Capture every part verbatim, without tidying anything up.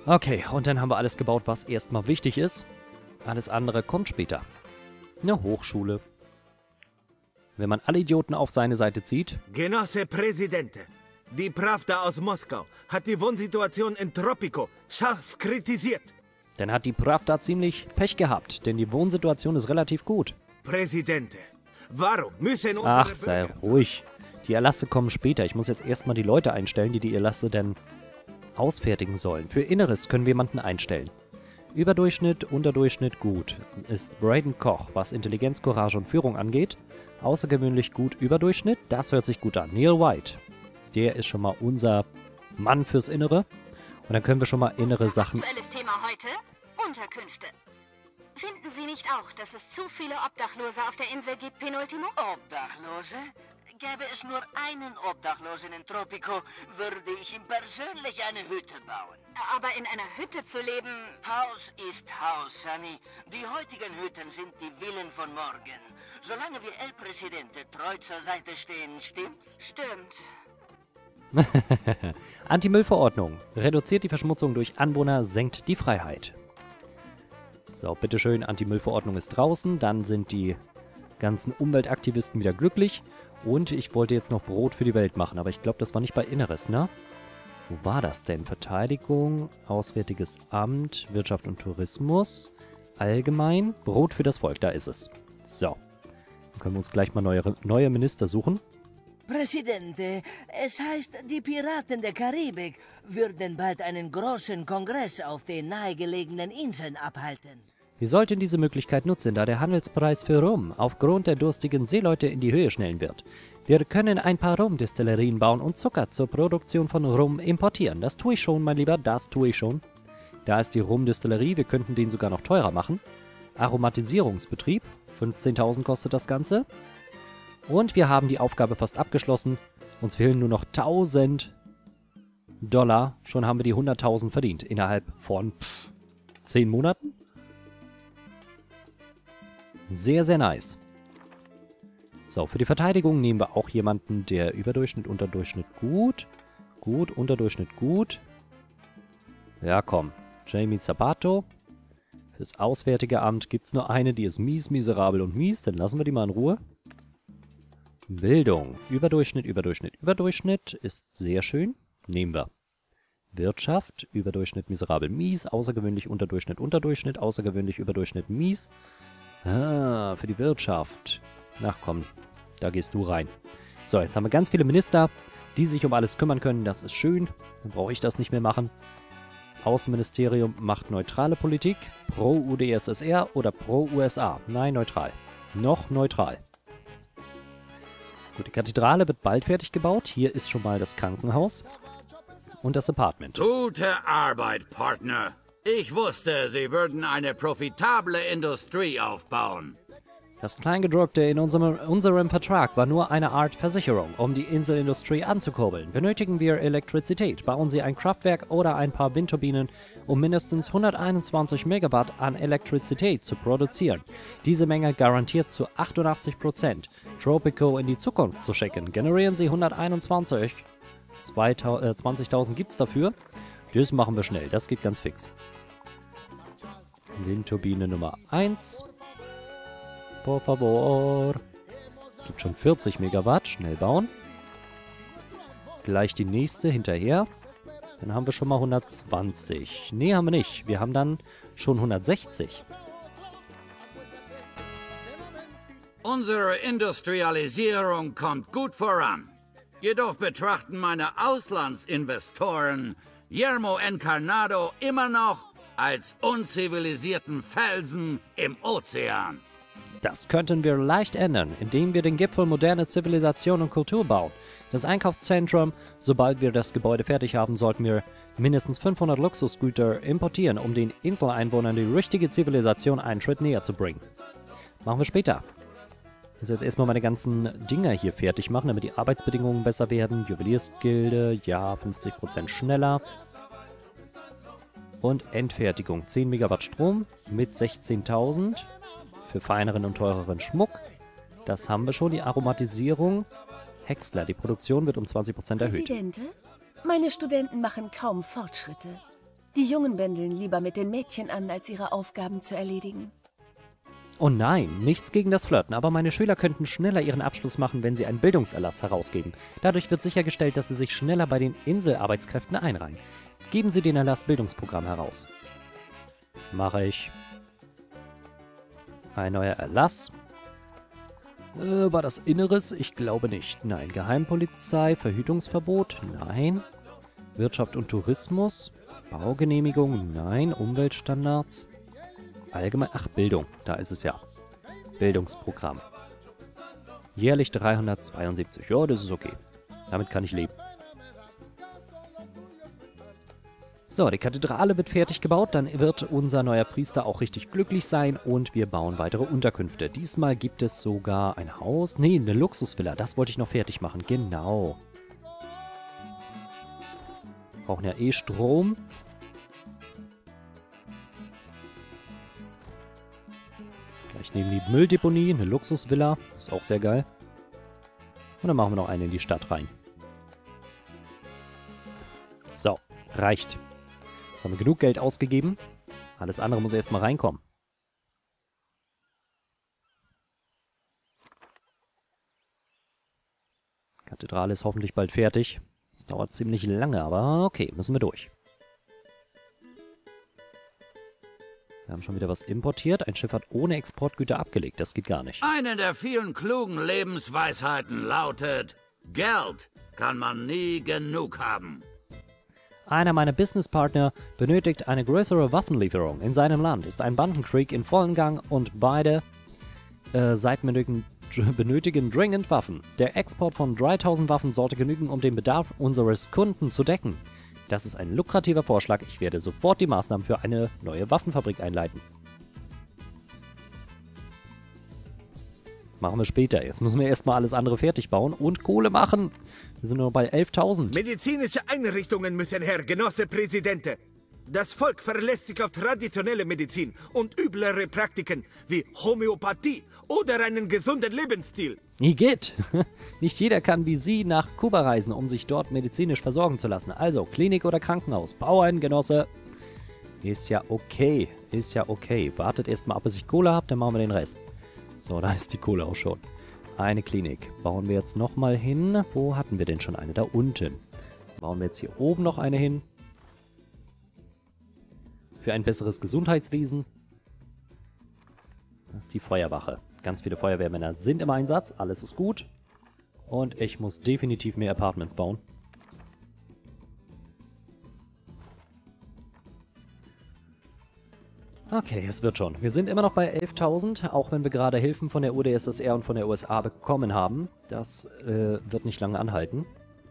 Okay, und dann haben wir alles gebaut, was erstmal wichtig ist. Alles andere kommt später. Eine Hochschule. Wenn man alle Idioten auf seine Seite zieht. Genosse Präsidente, die Pravda aus Moskau hat die Wohnsituation in Tropico scharf kritisiert. Dann hat die Pravda ziemlich Pech gehabt, denn die Wohnsituation ist relativ gut. Präsidente, warum müssen unsere Ach, sei Bürger... ruhig. Die Erlasse kommen später. Ich muss jetzt erstmal die Leute einstellen, die die Erlasse dann ausfertigen sollen. Für Inneres können wir jemanden einstellen. Überdurchschnitt, Unterdurchschnitt gut. Ist Braden Koch, was Intelligenz, Courage und Führung angeht. Außergewöhnlich gut Überdurchschnitt. Das hört sich gut an. Neil White. Der ist schon mal unser Mann fürs Innere. Und dann können wir schon mal innere Sachen... Aktuelles Thema heute: Unterkünfte. Finden Sie nicht auch, dass es zu viele Obdachlose auf der Insel gibt, Penultimo? Obdachlose? Gäbe es nur einen Obdachlosen in Tropico, würde ich ihm persönlich eine Hütte bauen. Aber in einer Hütte zu leben... Haus ist Haus, Sunny. Die heutigen Hütten sind die Villen von morgen. Solange wir El Presidente treu zur Seite stehen, stimmt's? Stimmt. Anti-Müll-Verordnung. Reduziert die Verschmutzung durch Anwohner, senkt die Freiheit. So, bitteschön, Anti-Müll-Verordnung ist draußen. Dann sind die ganzen Umweltaktivisten wieder glücklich. Und ich wollte jetzt noch Brot für die Welt machen, aber ich glaube, das war nicht bei Inneres, ne? Wo war das denn? Verteidigung, Auswärtiges Amt, Wirtschaft und Tourismus, allgemein, Brot für das Volk, da ist es. So, dann können wir uns gleich mal neue, neue Minister suchen. Präsidente, es heißt, die Piraten der Karibik würden bald einen großen Kongress auf den nahegelegenen Inseln abhalten. Wir sollten diese Möglichkeit nutzen, da der Handelspreis für Rum aufgrund der durstigen Seeleute in die Höhe schnellen wird. Wir können ein paar Rumdestillerien bauen und Zucker zur Produktion von Rum importieren. Das tue ich schon, mein Lieber, das tue ich schon. Da ist die Rumdestillerie, wir könnten den sogar noch teurer machen. Aromatisierungsbetrieb, fünfzehntausend kostet das Ganze. Und wir haben die Aufgabe fast abgeschlossen. Uns fehlen nur noch tausend Dollar. Schon haben wir die hunderttausend verdient. Innerhalb von pff, zehn Monaten. Sehr, sehr nice. So, für die Verteidigung nehmen wir auch jemanden, der Überdurchschnitt, Unterdurchschnitt gut. Gut, Unterdurchschnitt gut. Ja, komm. Jamie Zapato. Fürs Auswärtige Amt gibt es nur eine, die ist mies, miserabel und mies. Dann lassen wir die mal in Ruhe. Bildung. Überdurchschnitt, Überdurchschnitt, Überdurchschnitt. Ist sehr schön. Nehmen wir. Wirtschaft. Überdurchschnitt, miserabel, mies. Außergewöhnlich, Unterdurchschnitt, Unterdurchschnitt. Außergewöhnlich, Überdurchschnitt, mies. Ah, für die Wirtschaft. Ach komm, da gehst du rein. So, jetzt haben wir ganz viele Minister, die sich um alles kümmern können. Das ist schön. Dann brauche ich das nicht mehr machen. Außenministerium macht neutrale Politik. Pro-U D S S R oder pro-U S A? Nein, neutral. Noch neutral. Gut, die Kathedrale wird bald fertig gebaut. Hier ist schon mal das Krankenhaus und das Apartment. Gute Arbeit, Partner. Ich wusste, Sie würden eine profitable Industrie aufbauen. Das Kleingedruckte in unserem, unserem Vertrag war nur eine Art Versicherung, um die Inselindustrie anzukurbeln. Benötigen wir Elektrizität, bauen Sie ein Kraftwerk oder ein paar Windturbinen, um mindestens hunderteinundzwanzig Megawatt an Elektrizität zu produzieren. Diese Menge garantiert zu achtundachtzig Prozent Tropico in die Zukunft zu schicken. Generieren Sie hunderteinundzwanzig. zwanzigtausend gibt es dafür. Das machen wir schnell, das geht ganz fix. Windturbine Nummer eins. Por favor. Gibt schon vierzig Megawatt. Schnell bauen. Gleich die nächste hinterher. Dann haben wir schon mal hundertzwanzig. Nee, haben wir nicht. Wir haben dann schon hundertsechzig. Unsere Industrialisierung kommt gut voran. Jedoch betrachten meine Auslandsinvestoren Yermo Encarnado immer noch als unzivilisierten Felsen im Ozean. Das könnten wir leicht ändern, indem wir den Gipfel moderne Zivilisation und Kultur bauen. Das Einkaufszentrum, sobald wir das Gebäude fertig haben, sollten wir mindestens fünfhundert Luxusgüter importieren, um den Inseleinwohnern die richtige Zivilisation einen Schritt näher zu bringen. Machen wir später. Ich muss jetzt erstmal meine ganzen Dinger hier fertig machen, damit die Arbeitsbedingungen besser werden. Juweliersgilde, ja, fünfzig Prozent schneller. Und Endfertigung, zehn Megawatt Strom mit sechzehntausend für feineren und teureren Schmuck. Das haben wir schon, die Aromatisierung. Häcksler, die Produktion wird um zwanzig Prozent erhöht. Präsidente, meine Studenten machen kaum Fortschritte. Die Jungen bändeln lieber mit den Mädchen an, als ihre Aufgaben zu erledigen. Oh nein, nichts gegen das Flirten, aber meine Schüler könnten schneller ihren Abschluss machen, wenn sie einen Bildungserlass herausgeben. Dadurch wird sichergestellt, dass sie sich schneller bei den Inselarbeitskräften einreihen. Geben Sie den Erlass-Bildungsprogramm heraus. Mache ich. Ein neuer Erlass. Äh, war das Inneres? Ich glaube nicht. Nein. Geheimpolizei, Verhütungsverbot? Nein. Wirtschaft und Tourismus? Baugenehmigung? Nein. Umweltstandards? Allgemein. Ach, Bildung. Da ist es ja. Bildungsprogramm. Jährlich dreihundertzweiundsiebzig. Ja, das ist okay. Damit kann ich leben. So, die Kathedrale wird fertig gebaut. Dann wird unser neuer Priester auch richtig glücklich sein. Und wir bauen weitere Unterkünfte. Diesmal gibt es sogar ein Haus. Nee, eine Luxusvilla. Das wollte ich noch fertig machen. Genau. Brauchen ja eh Strom. Gleich neben die Mülldeponie, eine Luxusvilla. Ist auch sehr geil. Und dann machen wir noch eine in die Stadt rein. So, reicht. Jetzt haben wir genug Geld ausgegeben. Alles andere muss erstmal reinkommen. Kathedrale ist hoffentlich bald fertig. Das dauert ziemlich lange, aber okay, müssen wir durch. Wir haben schon wieder was importiert. Ein Schiff hat ohne Exportgüter abgelegt. Das geht gar nicht. Eine der vielen klugen Lebensweisheiten lautet: Geld kann man nie genug haben. Einer meiner Businesspartner benötigt eine größere Waffenlieferung. In seinem Land ist ein Bandenkrieg in vollem Gang und beide äh, Seiten benötigen, benötigen dringend Waffen. Der Export von dreitausend Waffen sollte genügen, um den Bedarf unseres Kunden zu decken. Das ist ein lukrativer Vorschlag. Ich werde sofort die Maßnahmen für eine neue Waffenfabrik einleiten. Machen wir später. Jetzt müssen wir erstmal alles andere fertig bauen und Kohle machen. Wir sind nur bei elftausend. Medizinische Einrichtungen müssen her, Genosse Präsidente. Das Volk verlässt sich auf traditionelle Medizin und üblere Praktiken wie Homöopathie oder einen gesunden Lebensstil. Igitt! Nicht jeder kann wie Sie nach Kuba reisen, um sich dort medizinisch versorgen zu lassen. Also, Klinik oder Krankenhaus. Bauern, Genosse. Ist ja okay. Ist ja okay. Wartet erstmal ab, bis ich Kohle habe, dann machen wir den Rest. So, da ist die Kohle auch schon. Eine Klinik. Bauen wir jetzt nochmal hin. Wo hatten wir denn schon eine? Da unten. Bauen wir jetzt hier oben noch eine hin. Für ein besseres Gesundheitswesen. Das ist die Feuerwache. Ganz viele Feuerwehrmänner sind im Einsatz. Alles ist gut. Und ich muss definitiv mehr Apartments bauen. Okay, es wird schon. Wir sind immer noch bei elftausend, auch wenn wir gerade Hilfen von der U d S S R und von der U S A bekommen haben. Das äh, wird nicht lange anhalten.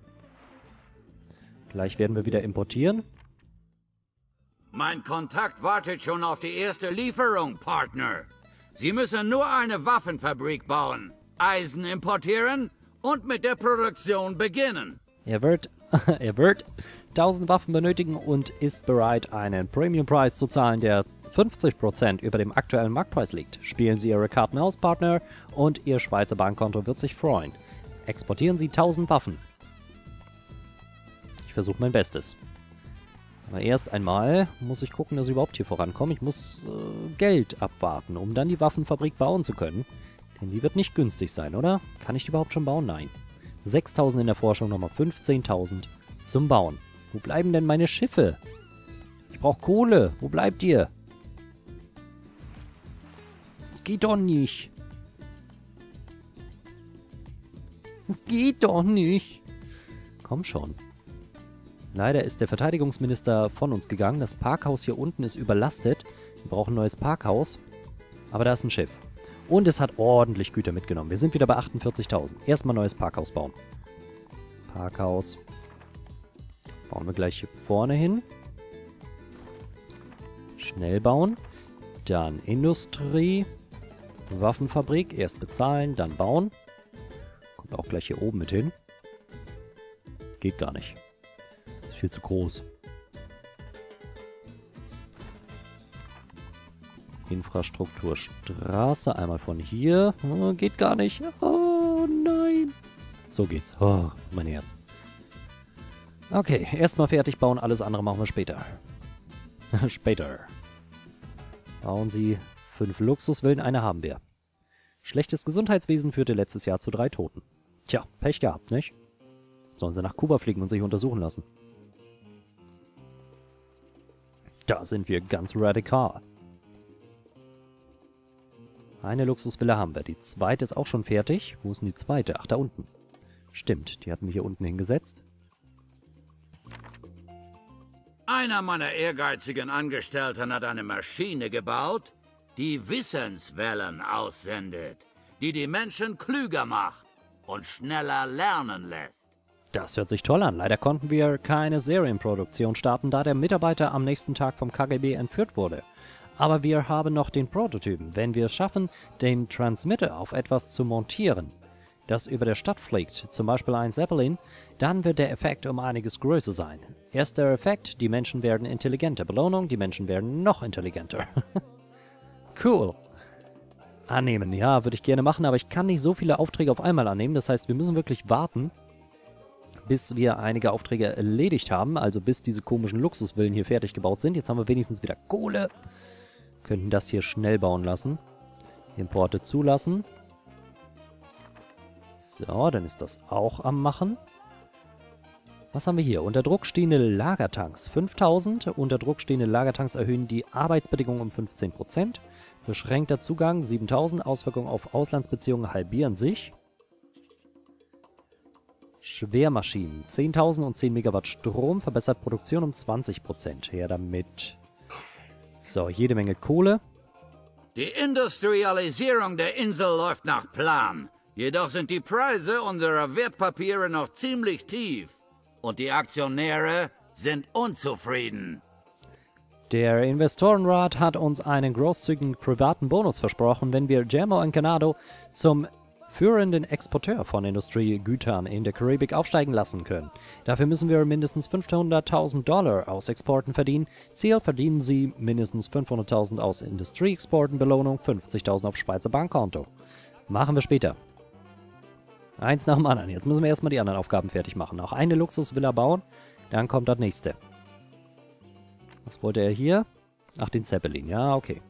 Gleich werden wir wieder importieren. Mein Kontakt wartet schon auf die erste Lieferung, Partner. Sie müssen nur eine Waffenfabrik bauen, Eisen importieren und mit der Produktion beginnen. Er wird, er wird tausend Waffen benötigen und ist bereit, einen Premium-Preis zu zahlen, der fünfzig Prozent über dem aktuellen Marktpreis liegt. Spielen Sie Ihre Karten aus, Partner, und Ihr Schweizer Bankkonto wird sich freuen. Exportieren Sie tausend Waffen. Ich versuche mein Bestes. Aber erst einmal muss ich gucken, dass ich überhaupt hier vorankomme. Ich muss äh, Geld abwarten, um dann die Waffenfabrik bauen zu können. Denn die wird nicht günstig sein, oder? Kann ich die überhaupt schon bauen? Nein. sechstausend in der Forschung, nochmal fünfzehntausend zum Bauen. Wo bleiben denn meine Schiffe? Ich brauche Kohle. Wo bleibt ihr? Es geht doch nicht. Es geht doch nicht. Komm schon. Leider ist der Verteidigungsminister von uns gegangen. Das Parkhaus hier unten ist überlastet. Wir brauchen ein neues Parkhaus. Aber da ist ein Schiff. Und es hat ordentlich Güter mitgenommen. Wir sind wieder bei achtundvierzigtausend. Erstmal neues Parkhaus bauen. Parkhaus. Bauen wir gleich hier vorne hin. Schnell bauen. Dann Industrie. Waffenfabrik. Erst bezahlen, dann bauen. Kommt auch gleich hier oben mit hin. Geht gar nicht. Ist viel zu groß. Infrastruktur Straße. Einmal von hier. Oh, geht gar nicht. Oh nein. So geht's. Oh, mein Herz. Okay, erstmal fertig bauen. Alles andere machen wir später. Später. Bauen Sie fünf Luxusvillen, eine haben wir. Schlechtes Gesundheitswesen führte letztes Jahr zu drei Toten. Tja, Pech gehabt, nicht? Sollen sie nach Kuba fliegen und sich untersuchen lassen. Da sind wir ganz radikal. Eine Luxusvilla haben wir. Die zweite ist auch schon fertig. Wo ist denn die zweite? Ach, da unten. Stimmt, die hatten wir hier unten hingesetzt. Einer meiner ehrgeizigen Angestellten hat eine Maschine gebaut, die Wissenswellen aussendet, die die Menschen klüger macht und schneller lernen lässt. Das hört sich toll an. Leider konnten wir keine Serienproduktion starten, da der Mitarbeiter am nächsten Tag vom K G B entführt wurde. Aber wir haben noch den Prototypen. Wenn wir es schaffen, den Transmitter auf etwas zu montieren, das über der Stadt fliegt, zum Beispiel ein Zeppelin, dann wird der Effekt um einiges größer sein. Erster Effekt, die Menschen werden intelligenter. Belohnung, die Menschen werden noch intelligenter. Cool. Annehmen, ja, würde ich gerne machen, aber ich kann nicht so viele Aufträge auf einmal annehmen. Das heißt, wir müssen wirklich warten, bis wir einige Aufträge erledigt haben, also bis diese komischen Luxusvillen hier fertig gebaut sind. Jetzt haben wir wenigstens wieder Kohle. Könnten das hier schnell bauen lassen. Importe zulassen. So, dann ist das auch am Machen. Was haben wir hier? Unter Druck stehende Lagertanks fünftausend. Unter Druck stehende Lagertanks erhöhen die Arbeitsbedingungen um fünfzehn Prozent. Beschränkter Zugang siebentausend. Auswirkungen auf Auslandsbeziehungen halbieren sich. Schwermaschinen zehntausend und zehn Megawatt Strom. Verbessert Produktion um zwanzig Prozent. Her damit. So, jede Menge Kohle. Die Industrialisierung der Insel läuft nach Plan. Jedoch sind die Preise unserer Wertpapiere noch ziemlich tief. Und die Aktionäre sind unzufrieden. Der Investorenrat hat uns einen großzügigen privaten Bonus versprochen, wenn wir Guillermo Encarnado zum führenden Exporteur von Industriegütern in der Karibik aufsteigen lassen können. Dafür müssen wir mindestens fünfhunderttausend Dollar aus Exporten verdienen. Ziel: verdienen Sie mindestens fünfhunderttausend aus Industrieexporten, Belohnung fünfzigtausend auf Schweizer Bankkonto. Machen wir später. Eins nach dem anderen. Jetzt müssen wir erstmal die anderen Aufgaben fertig machen. Auch eine Luxusvilla bauen, dann kommt das nächste. Was wollte er hier? Ach, den Zeppelin. Ja, okay.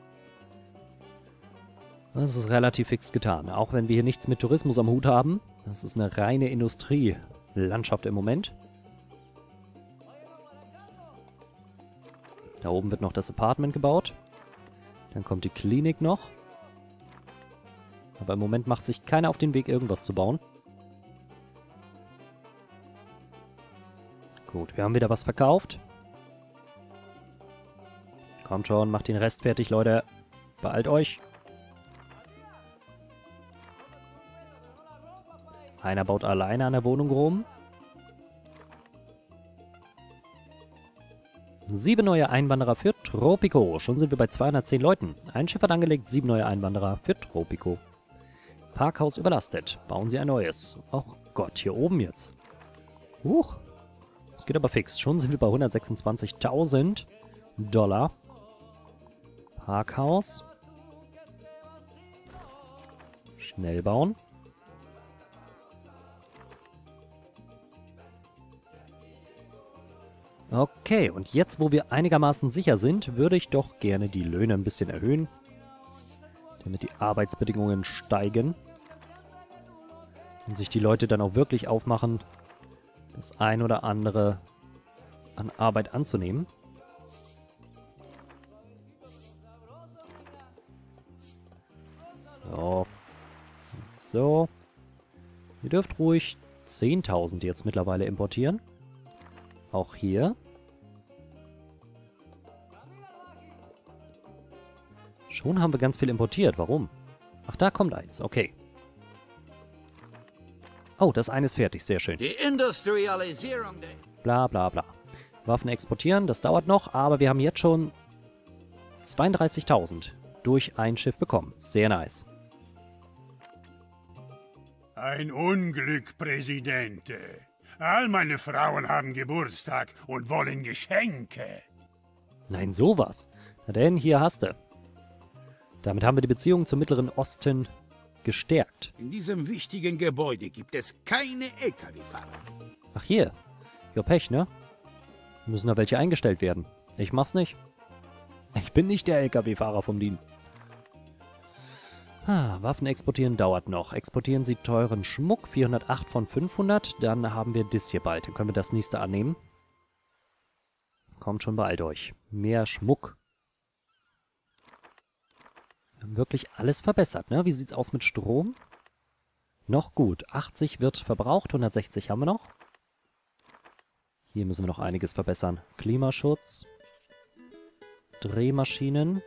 Das ist relativ fix getan. Auch wenn wir hier nichts mit Tourismus am Hut haben. Das ist eine reine Industrielandschaft im Moment. Da oben wird noch das Apartment gebaut. Dann kommt die Klinik noch. Aber im Moment macht sich keiner auf den Weg, irgendwas zu bauen. Gut, wir haben wieder was verkauft. Kommt schon, macht den Rest fertig, Leute. Beeilt euch. Einer baut alleine an der Wohnung rum. Sieben neue Einwanderer für Tropico. Schon sind wir bei zweihundertzehn Leuten. Ein Schiff hat angelegt, sieben neue Einwanderer für Tropico. Parkhaus überlastet. Bauen Sie ein neues. Oh Gott, hier oben jetzt. Huch. Das geht aber fix. Schon sind wir bei hundertsechsundzwanzigtausend Dollar. Parkhaus. Schnell bauen. Okay, und jetzt, wo wir einigermaßen sicher sind, würde ich doch gerne die Löhne ein bisschen erhöhen, damit die Arbeitsbedingungen steigen und sich die Leute dann auch wirklich aufmachen, das ein oder andere an Arbeit anzunehmen. So. Und so. Ihr dürft ruhig zehntausend jetzt mittlerweile importieren. Auch hier. Schon haben wir ganz viel importiert. Warum? Ach, da kommt eins. Okay. Oh, das eine ist fertig. Sehr schön. Die Industrialisierung der... Bla bla bla. Waffen exportieren, das dauert noch, aber wir haben jetzt schon zweiunddreißigtausend durch ein Schiff bekommen. Sehr nice. Ein Unglück, Präsidente. All meine Frauen haben Geburtstag und wollen Geschenke. Nein, sowas. Na denn, hier hast du. Damit haben wir die Beziehung zum Mittleren Osten gestärkt. In diesem wichtigen Gebäude gibt es keine L K W-Fahrer. Ach hier. Ja, Pech, ne? Müssen da welche eingestellt werden. Ich mach's nicht. Ich bin nicht der L K W-Fahrer vom Dienst. Ah, Waffen exportieren dauert noch. Exportieren Sie teuren Schmuck, vierhundertacht von fünfhundert. Dann haben wir das hier bald. Dann können wir das nächste annehmen. Kommt schon bald durch. Mehr Schmuck. Wir haben wirklich alles verbessert, ne? Wie sieht's aus mit Strom? Noch gut. achtzig wird verbraucht, hundertsechzig haben wir noch. Hier müssen wir noch einiges verbessern. Klimaschutz. Drehmaschinen.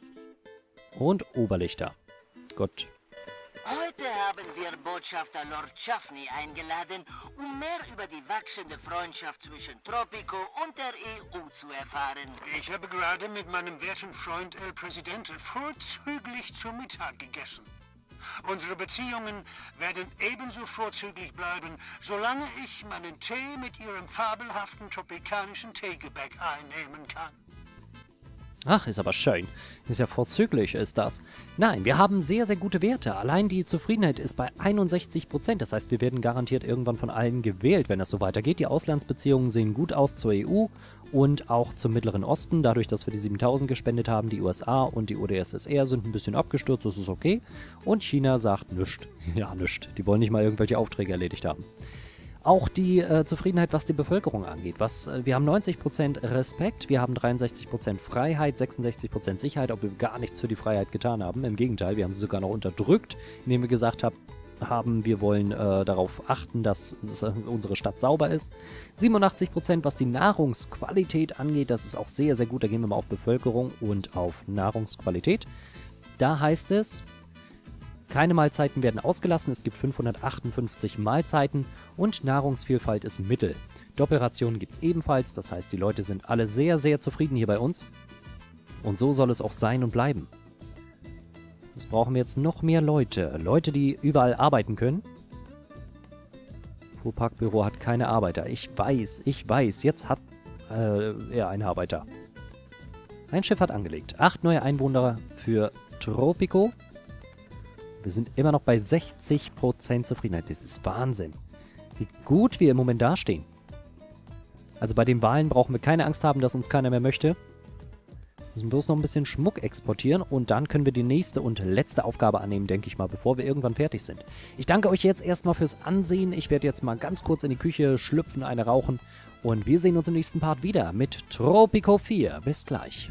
Und Oberlichter. Gut. Heute haben wir Botschafter Lord Chaffney eingeladen, um mehr über die wachsende Freundschaft zwischen Tropico und der E U zu erfahren. Ich habe gerade mit meinem werten Freund El Presidente vorzüglich zu Mittag gegessen. Unsere Beziehungen werden ebenso vorzüglich bleiben, solange ich meinen Tee mit ihrem fabelhaften tropikanischen Teegebäck einnehmen kann. Ach, ist aber schön. Ist ja vorzüglich, ist das. Nein, wir haben sehr, sehr gute Werte. Allein die Zufriedenheit ist bei einundsechzig Prozent. Das heißt, wir werden garantiert irgendwann von allen gewählt, wenn das so weitergeht. Die Auslandsbeziehungen sehen gut aus zur E U und auch zum Mittleren Osten. Dadurch, dass wir die siebentausend gespendet haben, die U S A und die U d S S R sind ein bisschen abgestürzt, das ist okay. Und China sagt nichts. Ja, nichts. Die wollen nicht mal irgendwelche Aufträge erledigt haben. Auch die äh, Zufriedenheit, was die Bevölkerung angeht. Was, äh, wir haben neunzig Prozent Respekt, wir haben dreiundsechzig Prozent Freiheit, sechsundsechzig Prozent Sicherheit, obwohl wir gar nichts für die Freiheit getan haben. Im Gegenteil, wir haben sie sogar noch unterdrückt, indem wir gesagt hab, haben, wir wollen äh, darauf achten, dass es, äh, unsere Stadt sauber ist. siebenundachtzig Prozent, was die Nahrungsqualität angeht, das ist auch sehr, sehr gut. Da gehen wir mal auf Bevölkerung und auf Nahrungsqualität. Da heißt es... Keine Mahlzeiten werden ausgelassen, es gibt fünfhundertachtundfünfzig Mahlzeiten und Nahrungsvielfalt ist Mittel. Doppelrationen gibt es ebenfalls, das heißt, die Leute sind alle sehr, sehr zufrieden hier bei uns. Und so soll es auch sein und bleiben. Jetzt brauchen wir jetzt noch mehr Leute. Leute, die überall arbeiten können. Fuhrparkbüro hat keine Arbeiter. Ich weiß, ich weiß, jetzt hat äh, er einen Arbeiter. Ein Schiff hat angelegt. Acht neue Einwohner für Tropico. Wir sind immer noch bei sechzig Prozent Zufriedenheit. Das ist Wahnsinn. Wie gut wir im Moment dastehen. Also bei den Wahlen brauchen wir keine Angst haben, dass uns keiner mehr möchte. Wir müssen bloß noch ein bisschen Schmuck exportieren und dann können wir die nächste und letzte Aufgabe annehmen, denke ich mal, bevor wir irgendwann fertig sind. Ich danke euch jetzt erstmal fürs Ansehen. Ich werde jetzt mal ganz kurz in die Küche schlüpfen, eine rauchen und wir sehen uns im nächsten Part wieder mit Tropico vier. Bis gleich.